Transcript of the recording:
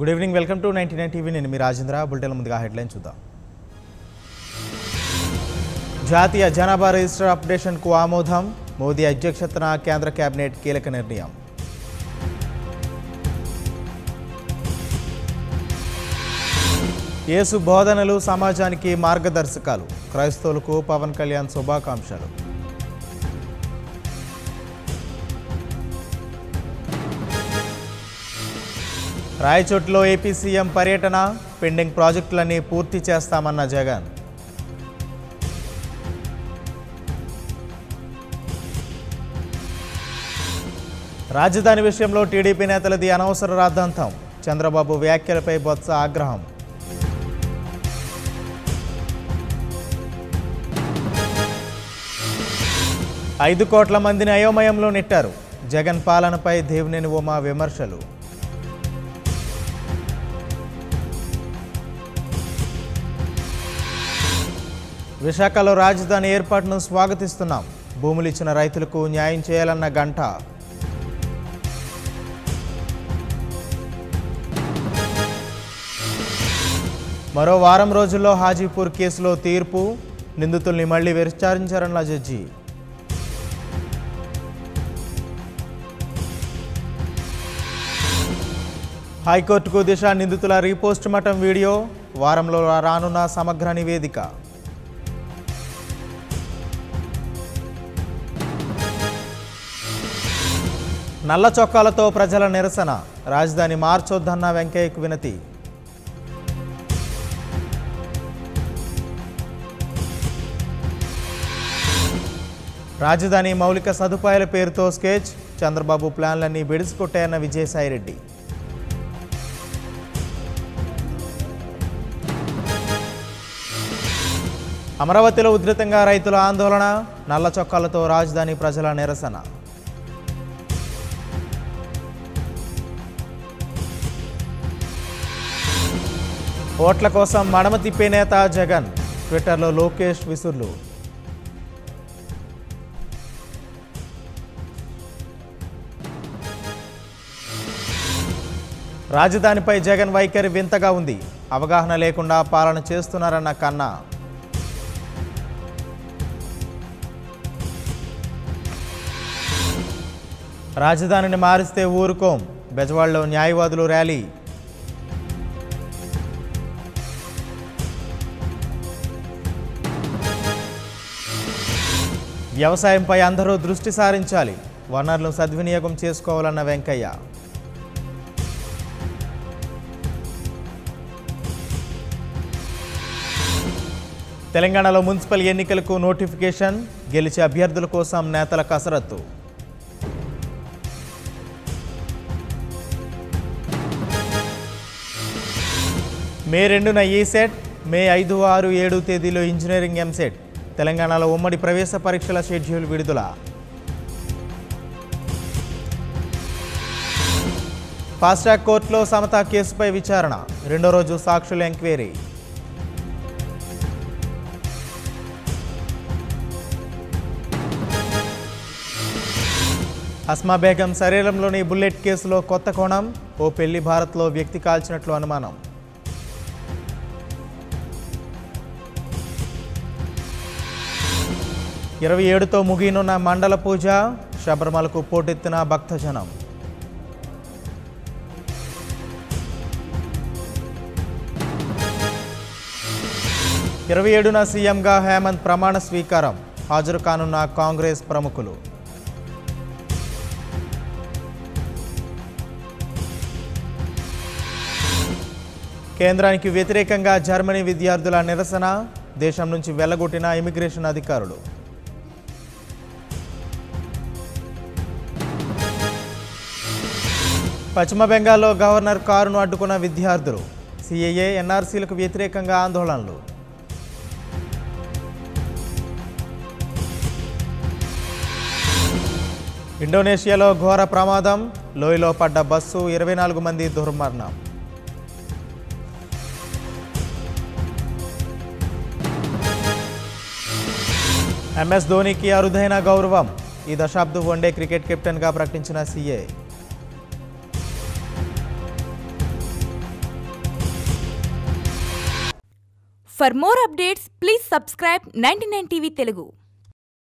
Good evening, welcome to 99 TV. నేను మీ Rajendra. Bulletin ముందుగా హెడ్లైన్ చూద్దాం. జాతీయ జనాభా రిజిస్టర్ అప్డేషన్కు ఆమోదం. మోదీ అధ్యక్షతన కేంద్ర కేబినెట్ కీలక నిర్ణయం. యేసు బోధనలు సమాజానికి మార్గదర్శకాలు. క్రైస్తవులకు పవన్ కళ్యాణ్ శుభాకాంక్షలు. రాయచోటిలో ఏపీ సీఎం పర్యటన. పెండింగ్ ప్రాజెక్టులన్నీ పూర్తి చేస్తామన్న జగన్. రాజధాని విషయంలో టీడీపీ నేతలది అనవసర రాద్ధాంతం. చంద్రబాబు వ్యాఖ్యలపై బొత్స ఆగ్రహం. ఐదు కోట్ల మందిని అయోమయంలో నెట్టారు. జగన్ పాలనపై దేవినేని ఉమా విమర్శలు. విశాఖలో రాజధాని ఏర్పాటును స్వాగతిస్తున్నాం. భూములు ఇచ్చిన రైతులకు న్యాయం చేయాలన్న గంట. మరో వారం రోజుల్లో హాజీపూర్ కేసులో తీర్పు. నిందితుల్ని మళ్లీ విచారించారన్న జడ్జి. హైకోర్టుకు దిశ నిందితుల రీపోస్ట్ మార్టం వీడియో. వారంలో రానున్న సమగ్ర నివేదిక. నల్ల చొక్కాలతో ప్రజల నిరసన. రాజధాని మార్చొద్దన్న వెంకయ్యకు వినతి. రాజధాని మౌలిక సదుపాయాల పేరుతో స్కెచ్. చంద్రబాబు ప్లాన్లన్నీ బెడిసికొట్టాయన్న విజయసాయిరెడ్డి. అమరావతిలో ఉధృతంగా రైతుల ఆందోళన. నల్ల చొక్కాలతో రాజధాని ప్రజల నిరసన. ఓట్ల కోసం మడమ తిప్పే నేత జగన్. ట్విట్టర్లో లోకేష్ విసుర్లు. రాజధానిపై జగన్ వైఖరి వింతగా ఉంది. అవగాహన లేకుండా పాలన చేస్తున్నారన్న కన్నా. రాజధానిని మారిస్తే ఊరుకోం. బెజవాడలో న్యాయవాదులు ర్యాలీ. వ్యవసాయంపై అందరూ దృష్టి సారించాలి. వనరులను సద్వినియోగం చేసుకోవాలన్న వెంకయ్య. తెలంగాణలో మున్సిపల్ ఎన్నికలకు నోటిఫికేషన్. గెలిచే అభ్యర్థుల కోసం నేతల కసరత్తు. మే 2న ఈసెట్. మే 5, 6, 7 తేదీలో ఇంజనీరింగ్ ఎంసెట్. తెలంగాణలో ఉమ్మడి ప్రవేశ పరీక్షల షెడ్యూల్ విడుదల. ఫాస్ట్రాక్ కోర్టులో సమతా కేసుపై విచారణ. రెండో రోజు సాక్షుల ఎంక్వైరీ. అస్మా బేగం శరీరంలోని బుల్లెట్ కేసులో కొత్త కోణం. ఓ పెళ్లి భారత్లో వ్యక్తి కాల్చినట్లు అనుమానం. ఇరవై 27తో ముగియనున్న మండల పూజ. శబరిమలకు పోటెత్తిన భక్తజనం. ఇరవై 27న సీఎంగా హేమంత్ ప్రమాణ స్వీకారం. హాజరు కానున్న కాంగ్రెస్ ప్రముఖులు. కేంద్రానికి వ్యతిరేకంగా జర్మనీ విద్యార్థుల నిరసన. దేశం నుంచి వెళ్లగొట్టిన ఇమిగ్రేషన్ అధికారులు. పశ్చిమ బెంగాల్లో గవర్నర్ కారును అడ్డుకున్న విద్యార్థులు. సిఏఏ, ఎన్ఆర్సీలకు వ్యతిరేకంగా ఆందోళనలు. ఇండోనేషియాలో ఘోర ప్రమాదం. లోయలో పడ్డ బస్సు. 24 మంది దుర్మరణం. ఎంఎస్ ధోనికి అరుదైన గౌరవం. ఈ దశాబ్ద వన్డే క్రికెట్ కెప్టెన్గా ప్రకటించిన CA. For more updates, please subscribe 99 TV Telugu.